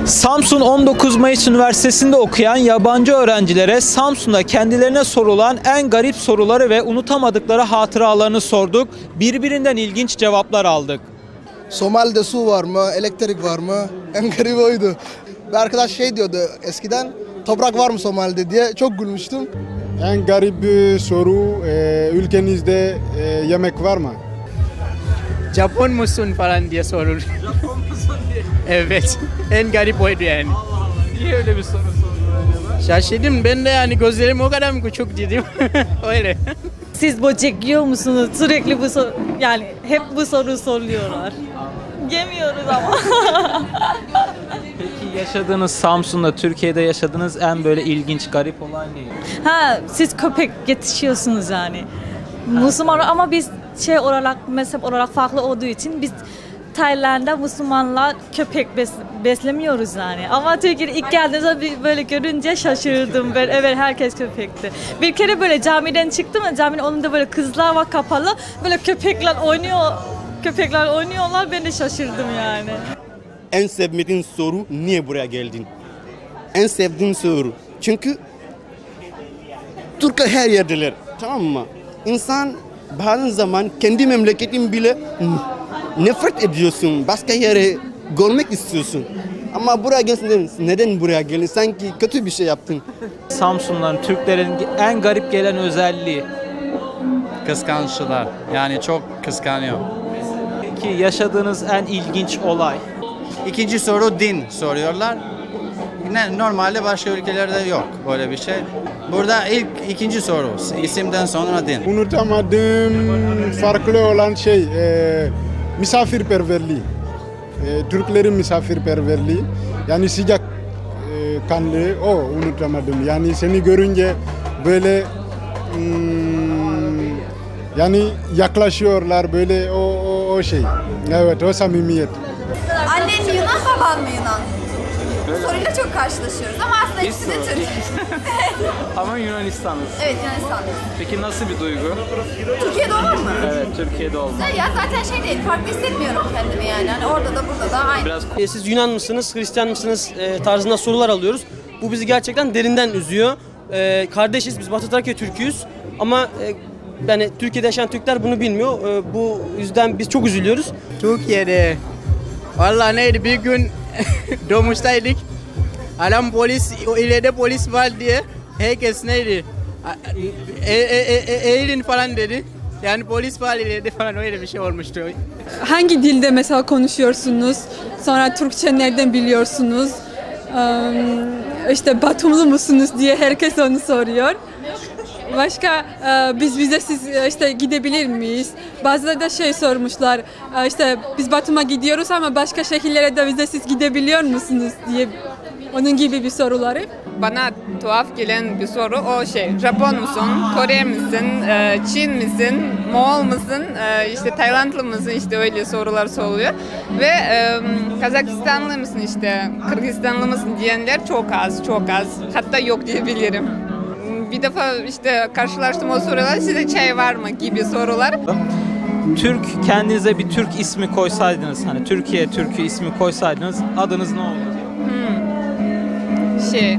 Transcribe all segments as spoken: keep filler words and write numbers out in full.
Samsun on dokuz Mayıs Üniversitesi'nde okuyan yabancı öğrencilere Samsun'da kendilerine sorulan en garip soruları ve unutamadıkları hatıralarını sorduk. Birbirinden ilginç cevaplar aldık. Somali'de su var mı? Elektrik var mı? En garibi oydu. Bir arkadaş şey diyordu eskiden, toprak var mı Somali'de diye, çok gülmüştüm. En garip bir soru, e, ülkenizde e, yemek var mı? Japon musun falan diye sorulur. Japon musun diye. Evet. En garip oydu yani. Niye öyle bir soru sordun acaba? Şaşırdım ben de, yani gözlerim o kadar mı küçük dedim. Öyle. Siz böcek yiyor musunuz? Sürekli bu soru, yani hep bu soru soruyorlar. Yemiyoruz ama. Peki yaşadığınız Samsun'da, Türkiye'de yaşadığınız en böyle ilginç, garip olay neydi? Ha, siz köpek yetişiyorsunuz yani. Müslüman ama biz şey olarak, mezhep olarak farklı olduğu için biz Tayland'da Müslümanlar köpek bes beslemiyoruz yani. Ama Türkiye'de ilk geldiğimizde böyle görünce şaşırdım. Ben, evet, herkes köpekti. Bir kere böyle camiden çıktım ve caminin önünde böyle kızlar var kapalı. Böyle köpekler oynuyor. Köpekler oynuyorlar. Ben de şaşırdım yani. En sevmediğin soru, niye buraya geldin? En sevdiğin soru. Çünkü Türkler her yerdeler. Tamam mı? İnsan bazı zaman kendi memleketin bile nefret ediyorsun. Başka yere görmek istiyorsun. Ama buraya gelsin, neden buraya geldin? Sanki kötü bir şey yaptın. Samsunluların, Türklerin en garip gelen özelliği. Kıskançlılar. Yani çok kıskanıyor. Peki yaşadığınız en ilginç olay? İkinci soru din soruyorlar. Ne, normalde başka ülkelerde yok böyle bir şey. Burada ilk ikinci soru, isimden sonra din. Unutamadığım farklı olan şey e, misafirperverliği. E, Türklerin misafirperverliği. Yani sıcak e, kanlı, o unutamadım. Yani seni görünce böyle hmm, yani yaklaşıyorlar böyle, o, o, o şey. Evet, o samimiyet. Annen Yunan, baban mı Yunan? Bu soruyla çok karşılaşıyoruz ama aslında hepsi de Türk. Ama Yunanistanlısın. Evet, Yunanistanlıyız. Peki nasıl bir duygu? Türkiye'de olmak mı? Evet, Türkiye'de olmak. Güzel ya, zaten şey değil, farklı hissetmiyorum kendimi yani. Hani orada da burada da aynı. Biraz Siz Yunan mısınız, Hristiyan mısınız e, tarzında sorular alıyoruz. Bu bizi gerçekten derinden üzüyor. E, kardeşiz, biz Batı Trakya Türk'üyüz. Ama e, yani Türkiye'de yaşayan Türkler bunu bilmiyor. E, bu yüzden biz çok üzülüyoruz. Türkiye'de. Vallahi neydi, bir gün doğmuştaydık. Adam polis, ileride polis var diye herkes neydi? E, e, e, e, eğilin falan dedi. Yani polis var ileride falan, öyle bir şey olmuştu. Hangi dilde mesela konuşuyorsunuz? Sonra Türkçe nereden biliyorsunuz? Ee, işte Batumlu musunuz diye herkes onu soruyor. Başka e, biz vizesiz e, işte gidebilir miyiz? Bazıları da şey sormuşlar, e, işte biz Batum'a gidiyoruz ama başka şehirlere de vizesiz gidebiliyor musunuz diye, onun gibi bir soruları. Bana tuhaf gelen bir soru o şey, Japon musun, Kore misin, e, Çin misin, Moğol musun, e, işte Taylandlı mısın, işte öyle sorular soruluyor. Ve e, Kazakistanlı mısın, işte Kırgızistanlı mısın diyenler çok az, çok az, hatta yok diyebilirim. Bir defa işte karşılaştım o sorular, size çay var mı gibi sorular. Türk, kendinize bir Türk ismi koysaydınız, hani Türkiye Türk'ü ismi koysaydınız, adınız ne olurdu? Hmm. Şey,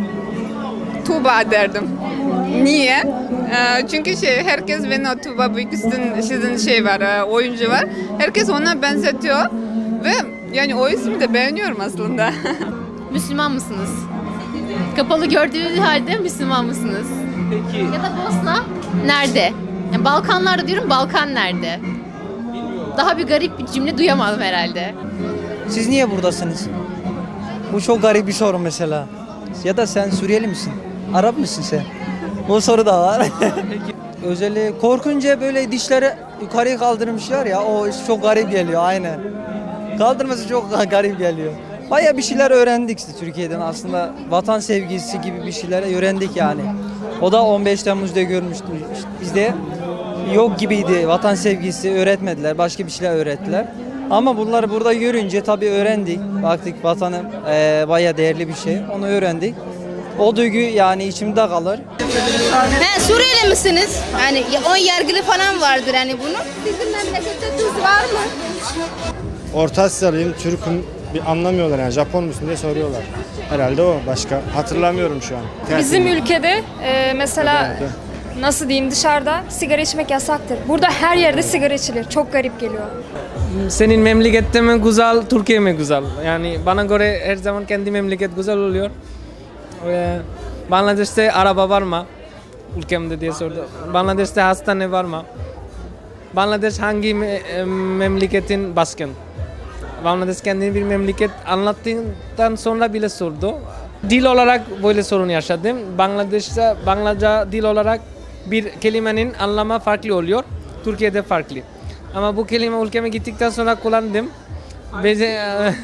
Tuğba derdim. Niye? Ee, çünkü şey, herkes beni o Tuğba Büyüküstün sizin şey var, e, oyuncu var. Herkes ona benzetiyor ve yani o ismi de beğeniyorum aslında. Müslüman mısınız? Kapalı gördüğünüz halde Müslüman mısınız? Peki. Ya da Bosna nerede? Yani Balkanlarda diyorum, Balkan nerede? Daha bir garip bir cümle duyamadım herhalde. Siz niye buradasınız? Bu çok garip bir soru mesela. Ya da sen Suriyeli misin? Arap mısın sen? Bu soru da var. Özellikle korkunca böyle dişleri yukarıya kaldırmışlar ya, o çok garip geliyor, aynen. Kaldırması çok garip geliyor. Bayağı bir şeyler öğrendik işte Türkiye'den, aslında vatan sevgisi gibi bir şeyler öğrendik yani. O da on beş Temmuz'da görmüştük. İşte bizde yok gibiydi, vatan sevgisi öğretmediler, başka bir şeyler öğrettiler. Ama bunları burada görünce tabii öğrendik. Baktık vatanı e, bayağı değerli bir şey, onu öğrendik. O duygu yani içimde kalır. He, Suriyeli misiniz? Yani o yargılı falan vardır hani bunun. Sizin memlekette tuz var mı? Orta Asyalıyım, Türk'üm. bir anlamıyorlar yani Japon musun diye soruyorlar. Herhalde o, başka hatırlamıyorum şu an. Bizim ülkede e, mesela nasıl diyeyim dışarıda sigara içmek yasaktır. Burada her yerde sigara içilir. Çok garip geliyor. Senin memlekette mi güzel, Türkiye mi güzel? Yani bana göre her zaman kendi memleket güzel oluyor. Ve Bangladeş'te araba var mı? Ülkemde diye sordu. Bangladeş'te hastane var mı? Bangladeş hangi me- memleketin başkent? Bangladeş kendini bir memleket anlattıktan sonra bile sordu. Dil olarak böyle sorun yaşadım. Bangladeş'te Bangladeş dil olarak bir kelimenin anlamı farklı oluyor. Türkiye'de farklı. Ama bu kelime ülkeme gittikten sonra kullandım. Beze...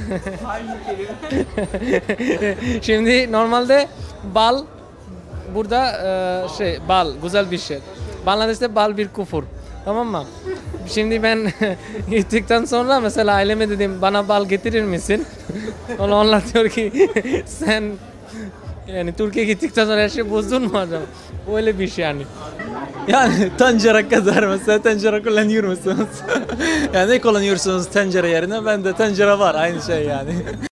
Şimdi normalde bal burada e, şey bal güzel bir şey. Bangladeş'te bal bir küfür. Tamam mı? Şimdi ben gittikten sonra mesela aileme dedim bana bal getirir misin? Onlar diyor ki sen yani Türkiye gittikten sonra her şey bozdun mu acaba? Öyle bir şey yani. Yani tencere kadar mesela tencere kullanıyor musunuz? Yani ne kullanıyorsunuz tencere yerine? Ben de tencere var aynı şey yani.